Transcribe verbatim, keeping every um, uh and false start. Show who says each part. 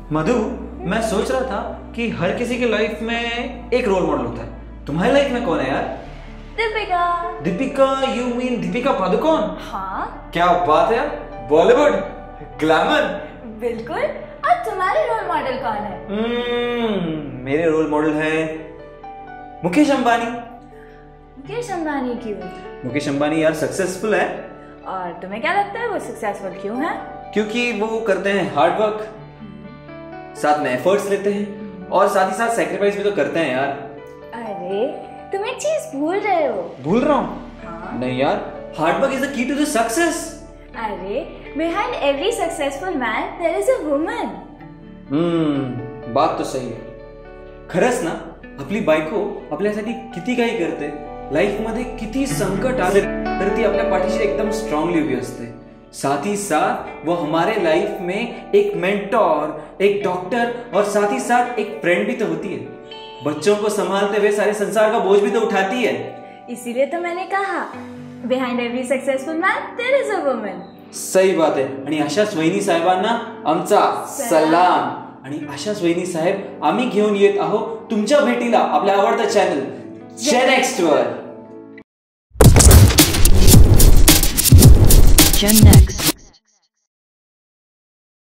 Speaker 1: मधु, मैं सोच रहा था कि हर किसी की लाइफ में एक रोल मॉडल होता है। तुम्हारी लाइफ में कौन है यार?
Speaker 2: दीपिका।
Speaker 1: दीपिका? You mean Deepika Padukone?
Speaker 2: हाँ।
Speaker 1: क्या बात है यार, बॉलीवुड ग्लैमर।
Speaker 2: बिल्कुल। और तुम्हारे रोल मॉडल कौन है?
Speaker 1: hmm, मेरे रोल मॉडल है मुकेश अंबानी।
Speaker 2: मुकेश अंबानी क्यों?
Speaker 1: मुकेश अंबानी यार सक्सेसफुल है।
Speaker 2: और तुम्हें क्या लगता है वो सक्सेसफुल क्यों है?
Speaker 1: क्योंकि वो करते हैं हार्ड वर्क, साथ में एफर्ट्स लेते हैं और साथ ही साथ सैक्रिफाइस भी तो करते हैं यार।
Speaker 2: अरे तुम एक चीज भूल रहे हो।
Speaker 1: भूल रहा हूँ?
Speaker 2: हाँ?
Speaker 1: नहीं यार, hard work is the key to the success.
Speaker 2: अरे behind every successful man there is a woman.
Speaker 1: हम्म, बात तो सही आहे. खरंच ना, आपली बायको आपल्यासाठी किती काही करते, लाईफ मध्ये किती संकट आले तर ती आपल्या पाठीशी एकदम स्ट्रांगली उभी असते. साथ ही साथ वो हमारे लाइफ में एक मेंटोर, एक डॉक्टर और साथ ही साथ एक फ्रेंड भी तो होती है. बच्चों को संभालते हुए सारे संसार का बोझ भी तो उठाती है.
Speaker 2: इसीलिए तो मैंने कहा behind every successful man there is a woman.
Speaker 1: सही बात आहे. आणि अशाच वहिनी साहेबांना आमचा सलाम. आणि अशाच वहिनी साहेब आम्ही घेऊन येत आहोत तुमच्या भेटीला आपल्या आवडतं चॅनल जेन नेक्स्ट वर.
Speaker 3: Gen Next.